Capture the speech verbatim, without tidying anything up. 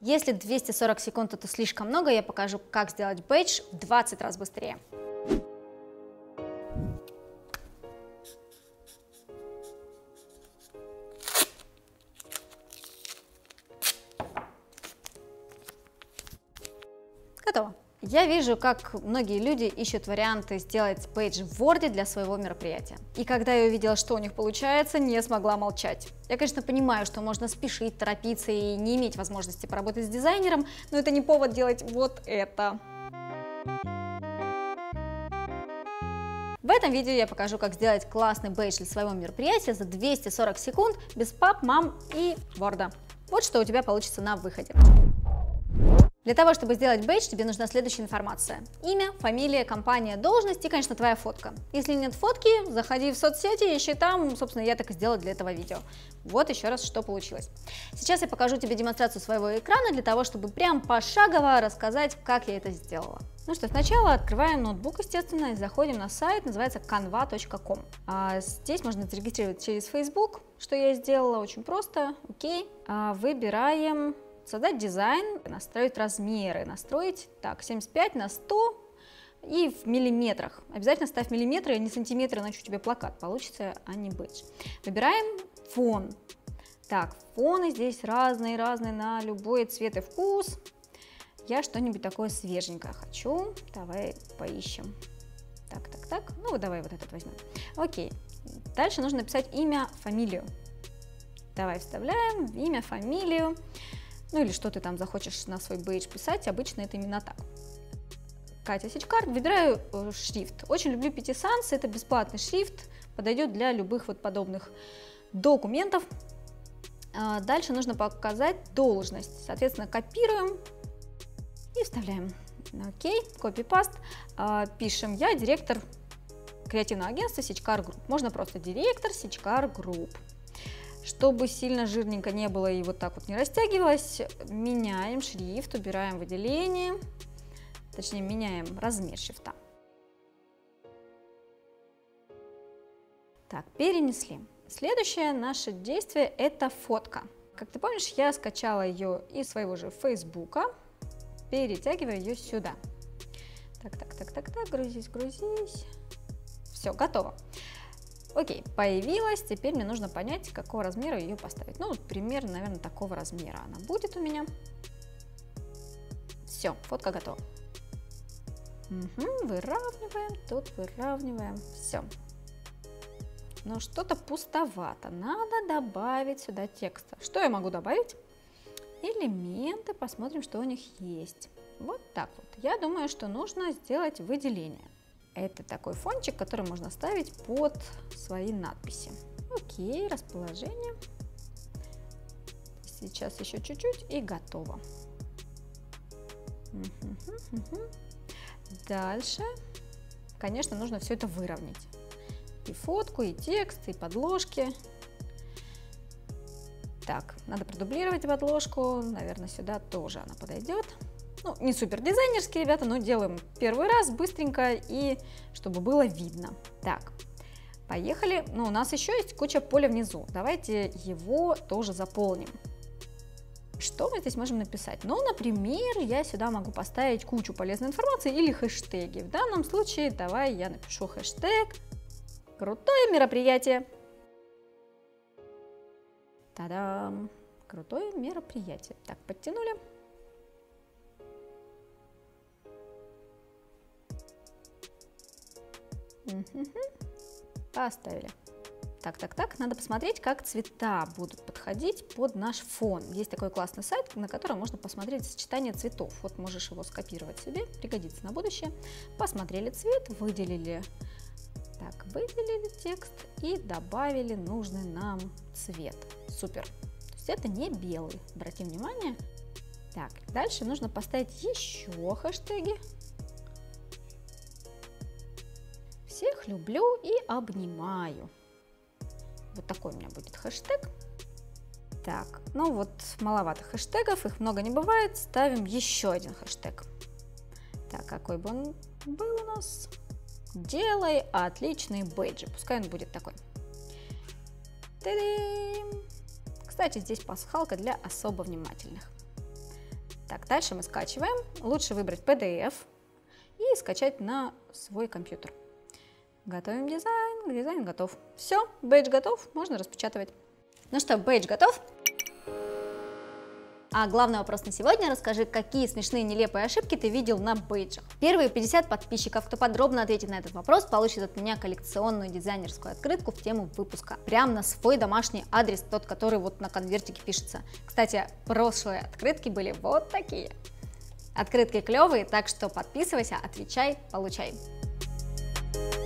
Если двести сорок секунд это слишком много, я покажу, как сделать бейдж в двадцать раз быстрее. Готово. Я вижу, как многие люди ищут варианты сделать бейдж в Word для своего мероприятия. И когда я увидела, что у них получается, не смогла молчать. Я, конечно, понимаю, что можно спешить, торопиться и не иметь возможности поработать с дизайнером, но это не повод делать вот это. В этом видео я покажу, как сделать классный бейдж для своего мероприятия за двести сорок секунд без пап, мам и Word. Вот что у тебя получится на выходе. Для того, чтобы сделать бейдж, тебе нужна следующая информация. Имя, фамилия, компания, должность и, конечно, твоя фотка. Если нет фотки, заходи в соцсети, ищи там, собственно, я так и сделала для этого видео. Вот еще раз, что получилось. Сейчас я покажу тебе демонстрацию своего экрана для того, чтобы прям пошагово рассказать, как я это сделала. Ну что, сначала открываем ноутбук, естественно, и заходим на сайт, называется канва точка ком. А здесь можно зарегистрировать через Facebook, что я сделала, очень просто, окей. А выбираем... Создать дизайн, настроить размеры, настроить так семьдесят пять на сто и в миллиметрах. Обязательно ставь миллиметры, а не сантиметры, иначе у тебя плакат получится, а не бейдж. Выбираем фон. Так, фоны здесь разные-разные на любой цвет и вкус. Я что-нибудь такое свеженькое хочу. Давай поищем. Так, так, так. Ну, давай вот этот возьмем. Окей. Дальше нужно написать имя, фамилию. Давай вставляем имя, фамилию. Ну или что ты там захочешь на свой бейдж писать, обычно это именно так. Катя Сичкар, выбираю э, шрифт. Очень люблю Пяти Санс, это бесплатный шрифт, подойдет для любых вот подобных документов. А дальше нужно показать должность, соответственно, копируем и вставляем. Окей, копи-паст. А, пишем я директор креативного агентства Сичкар Групп. Можно просто директор Сичкар Групп. Чтобы сильно жирненько не было и вот так вот не растягивалось, меняем шрифт, убираем выделение, точнее меняем размер шрифта. Так, перенесли. Следующее наше действие – это фотка. Как ты помнишь, я скачала ее из своего же Фейсбука, перетягиваю ее сюда. Так, так, так, так, так, грузись, грузись. Все, готово. Окей, появилась, теперь мне нужно понять, какого размера ее поставить. Ну, примерно, наверное, такого размера она будет у меня. Все, фотка готова. Угу, выравниваем, тут выравниваем, все. Но что-то пустовато, надо добавить сюда текста. Что я могу добавить? Элементы, посмотрим, что у них есть. Вот так вот. Я думаю, что нужно сделать выделение. Это такой фончик, который можно ставить под свои надписи. Окей, расположение. Сейчас еще чуть-чуть и готово. Дальше, конечно, нужно все это выровнять. И фотку, и текст, и подложки. Так, надо продублировать подложку. Наверное, сюда тоже она подойдет. Ну, не супер дизайнерские, ребята, но делаем первый раз быстренько и чтобы было видно. Так, поехали. Ну, у нас еще есть куча поля внизу. Давайте его тоже заполним. Что мы здесь можем написать? Ну, например, я сюда могу поставить кучу полезной информации или хэштеги. В данном случае давай я напишу хэштег «Крутое мероприятие». Та-дам! Крутое мероприятие. Так, подтянули. Угу. Поставили. Так, так, так. Надо посмотреть, как цвета будут подходить под наш фон. Есть такой классный сайт, на котором можно посмотреть сочетание цветов. Вот можешь его скопировать себе, пригодится на будущее. Посмотрели цвет, выделили. Так, выделили текст и добавили нужный нам цвет. Супер. То есть это не белый. Обратим внимание. Так, дальше нужно поставить еще хэштеги. Всех люблю и обнимаю. Вот такой у меня будет хэштег. Так, ну вот маловато хэштегов, их много не бывает. Ставим еще один хэштег. Так, какой бы он был у нас? Делай отличные бейджи. Пускай он будет такой. Та-дам! Кстати, здесь пасхалка для особо внимательных. Так, дальше мы скачиваем. Лучше выбрать пи ди эф и скачать на свой компьютер. Готовим дизайн. Дизайн готов. Все, бейдж готов, можно распечатывать. Ну что, бейдж готов? А главный вопрос на сегодня: расскажи, какие смешные нелепые ошибки ты видел на бейджах. Первые пятьдесят подписчиков, кто подробно ответит на этот вопрос, получит от меня коллекционную дизайнерскую открытку в тему выпуска. Прям на свой домашний адрес, тот, который вот на конвертике пишется. Кстати, прошлые открытки были вот такие. Открытки клевые, так что подписывайся, отвечай, получай.